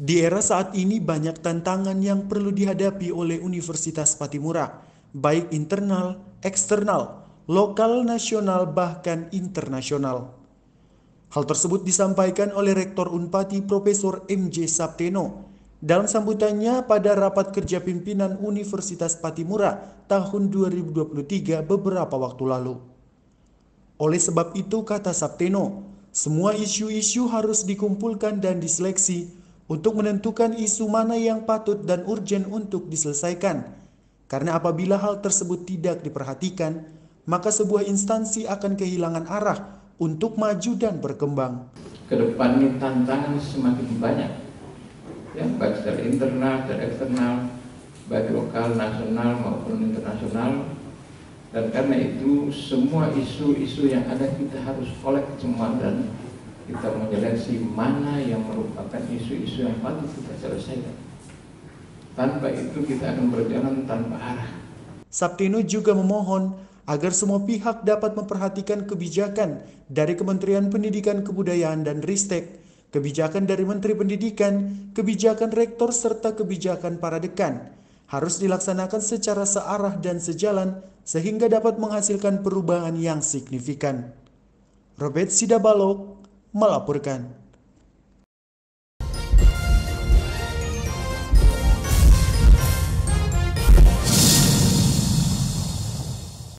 Di era saat ini banyak tantangan yang perlu dihadapi oleh Universitas Pattimura, baik internal, eksternal, lokal, nasional, bahkan internasional. Hal tersebut disampaikan oleh Rektor Unpati Profesor M.J. Sapteno dalam sambutannya pada rapat kerja pimpinan Universitas Pattimura tahun 2023 beberapa waktu lalu. Oleh sebab itu, kata Sapteno, semua isu-isu harus dikumpulkan dan diseleksi untuk menentukan isu mana yang patut dan urgen untuk diselesaikan. Karena apabila hal tersebut tidak diperhatikan, maka sebuah instansi akan kehilangan arah untuk maju dan berkembang. Kedepan ini tantangan semakin banyak, ya, baik secara internal dan eksternal, baik lokal, nasional maupun internasional. Dan karena itu semua isu-isu yang ada kita harus kolek semua dan kita menyeleksi mana yang merupakan isu-isu yang patut kita selesaikan. Tanpa itu kita akan berjalan tanpa arah. Sapteno juga memohon agar semua pihak dapat memperhatikan kebijakan dari Kementerian Pendidikan Kebudayaan dan Ristek, kebijakan dari Menteri Pendidikan, kebijakan rektor serta kebijakan para dekan harus dilaksanakan secara searah dan sejalan sehingga dapat menghasilkan perubahan yang signifikan. Robert Sidabalok melaporkan.